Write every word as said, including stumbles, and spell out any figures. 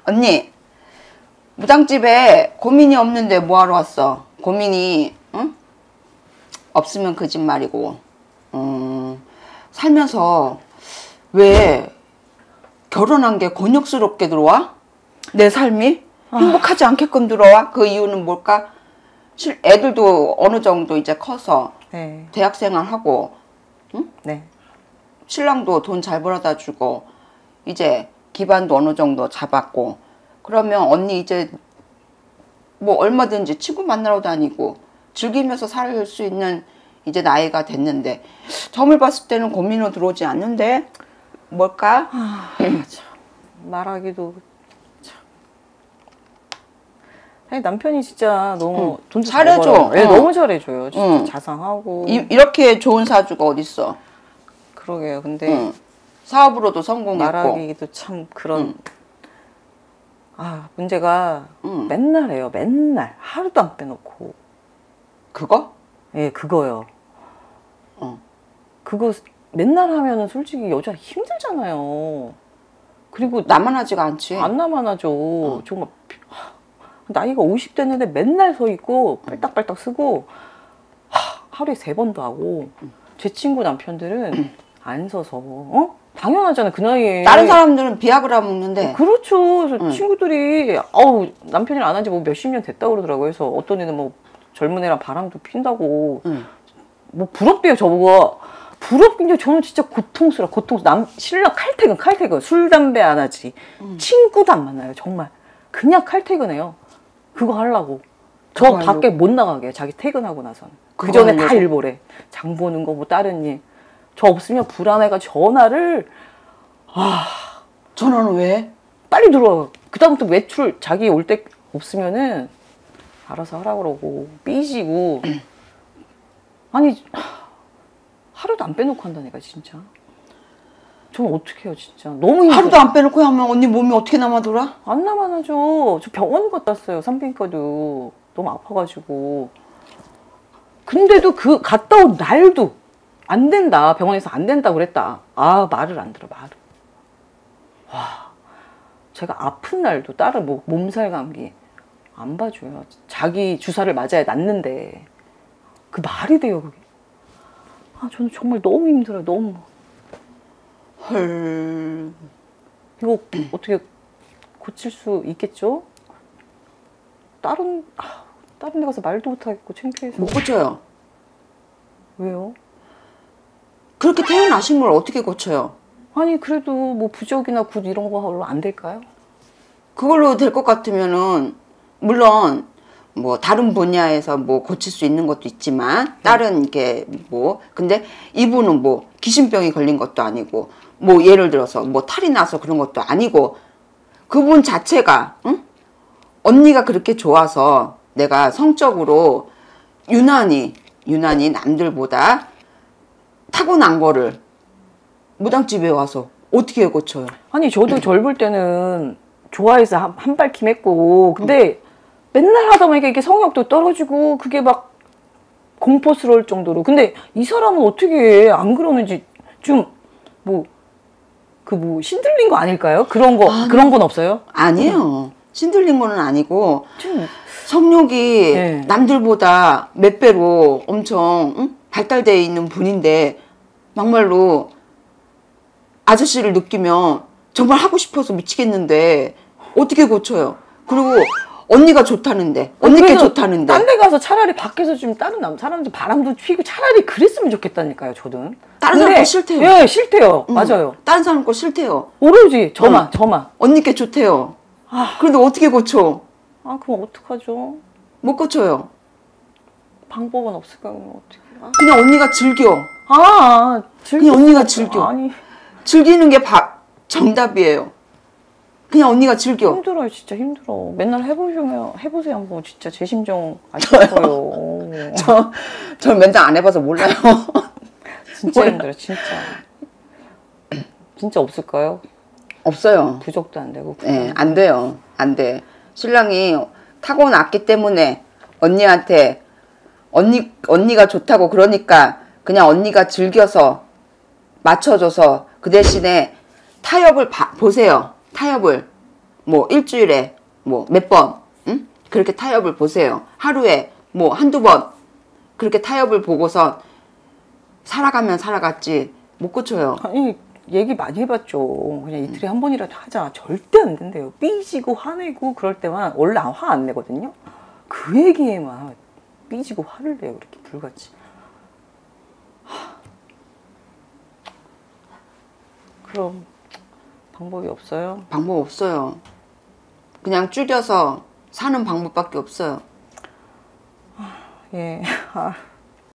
언니, 무당집에 고민이 없는데 뭐하러 왔어? 고민이 응? 없으면 거짓말이고. 음, 살면서 왜 결혼한 게 곤욕스럽게 들어와? 내 삶이 행복하지 않게끔 들어와? 그 이유는 뭘까? 실 애들도 어느 정도 이제 커서 네. 대학생활하고, 응? 네. 신랑도 돈 잘 벌어다 주고 이제 기반도 어느 정도 잡았고, 그러면 언니 이제 뭐 얼마든지 친구 만나러 다니고 즐기면서 살 수 있는 이제 나이가 됐는데, 점을 봤을 때는 고민으로 들어오지 않는데 뭘까? 아, 참, 말하기도 참. 아니, 남편이 진짜 너무 응. 돈 잘해줘. 네, 어. 너무 잘해줘요. 진짜 응. 자상하고. 이, 이렇게 좋은 사주가 어딨어? 그러게요. 근데 응. 사업으로도 성공했고. 말하기도 참 그런. 응. 아, 문제가 응. 맨날 해요. 맨날 하루도 안 빼놓고. 그거? 예, 그거요. 어. 그거 맨날 하면은 솔직히 여자 힘들잖아요. 그리고 나만 하지가 않지. 안 나만 하죠. 어. 정말 하, 나이가 오십 됐는데 맨날 서 있고 빨딱빨딱 쓰고 하, 하루에 세 번도 하고. 응. 제 친구 남편들은 응. 안 서서 어? 당연하잖아, 그 나이에. 다른 사람들은 비아그라 먹는데. 그렇죠. 그래서 응. 친구들이 어우, 남편이랑 안 한 지 뭐 몇십 년 됐다고 그러더라고요. 그래서 어떤 애는 뭐 젊은 애랑 바람도 핀다고. 응. 뭐 부럽대요, 저보고. 부럽긴데 저는 진짜 고통스러워. 고통스러워. 남 신랑 칼퇴근, 칼퇴근. 술 담배 안 하지. 응. 친구도 안 만나요, 정말. 그냥 칼퇴근해요. 그거 하려고. 저 그거 밖에 하려고. 못 나가게, 자기 퇴근하고 나서는. 그 그거 전에 하려고. 다 일보래. 장 보는 거, 뭐 다른 일. 저 없으면 불안해가지고 전화를. 아, 전화는 왜? 빨리 들어와. 그다음부터 외출 자기 올 때 없으면은 알아서 하라 그러고 삐지고. 아니, 하루도 안 빼놓고 한다니까 진짜. 저는 어떻게 해요 진짜. 너무 힘들어. 하루도 안 빼놓고 하면 언니 몸이 어떻게 남아돌아? 안 남아나죠. 저 병원 갔다 왔어요. 산부인과도. 너무 아파가지고. 근데도 그 갔다 온 날도 안 된다. 병원에서 안 된다 그랬다. 아, 말을 안 들어, 말을. 와, 제가 아픈 날도 다른 뭐 몸살 감기 안 봐줘요. 자기 주사를 맞아야 낫는데 그 말이 돼요, 그게. 아, 저는 정말 너무 힘들어요, 너무. 헐. 이거 어떻게 고칠 수 있겠죠? 다른 아, 다른 데 가서 말도 못하겠고 창피해서. 못 고쳐요. 왜요? 그렇게 태어나신 걸 어떻게 고쳐요? 아니, 그래도 뭐 부적이나 굿 이런 거로 안 될까요? 그걸로 될 것 같으면은 물론 뭐 다른 분야에서 뭐 고칠 수 있는 것도 있지만 다른 게 뭐 근데 이분은 뭐 귀신병이 걸린 것도 아니고 뭐 예를 들어서 뭐 탈이 나서 그런 것도 아니고 그분 자체가 응? 언니가 그렇게 좋아서 내가 성적으로 유난히 유난히 남들보다 타고난 거를 무당집에 와서 어떻게 고쳐요? 아니, 저도 절 볼 때는 좋아해서 한, 한 발킴 했고, 근데 응. 맨날 하다 보니까 이게 성욕도 떨어지고 그게 막 공포스러울 정도로. 근데 이 사람은 어떻게 안 그러는지 좀 뭐 그 뭐 신들린 거 아닐까요? 그런 거 아니, 그런 건 없어요? 아니에요. 신들린 거는 아니고 좀, 성욕이 네. 남들보다 몇 배로 엄청 응? 발달되어 있는 분인데 막말로 아저씨를 느끼면 정말 하고 싶어서 미치겠는데 어떻게 고쳐요? 그리고 언니가 좋다는데 언니께 좋다는데 딴 데 가서 차라리 밖에서 좀 다른 남 사람들 바람도 튀고 차라리 그랬으면 좋겠다니까요. 저는 다른 사람 거 싫대요. 예, 싫대요. 응. 맞아요. 다른 사람 거 싫대요. 오로지 저만 응. 저만 언니께 좋대요. 아, 그런데 어떻게 고쳐? 아, 그럼 어떡하죠? 못 고쳐요. 방법은 없을까요? 어떻게? 아. 그냥 언니가 즐겨. 아, 그냥 언니가 즐겨. 아니, 즐기는 게 바, 정답이에요. 그냥 언니가 즐겨. 힘들어요, 진짜 힘들어. 맨날 해보시면 해보세요 한번. 진짜 제 심정 아실 거예요. 저, 저 맨날 안 해봐서 몰라요. 진짜 몰라. 힘들어, 진짜. 진짜 없을까요? 없어요. 부적도 안 되고. 네, 안 돼요. 안 돼. 신랑이 타고났기 때문에 언니한테 언니 언니가 좋다고 그러니까 그냥 언니가 즐겨서 맞춰줘서 그 대신에 타협을 봐, 보세요. 타협을 뭐 일주일에 뭐 몇 번, 응? 그렇게 타협을 보세요. 하루에 뭐 한두 번 그렇게 타협을 보고서 살아가면 살아갔지 못 고쳐요. 아니 얘기 많이 해봤죠. 그냥 이틀에 한 번이라도 하자. 절대 안 된대요. 삐지고 화내고 그럴 때만 원래 화 안 내거든요. 그 얘기에만 삐지고 화를 내요. 이렇게 불같이. 하. 그럼 방법이 없어요? 방법 없어요. 그냥 줄여서 사는 방법밖에 없어요. 예. 아.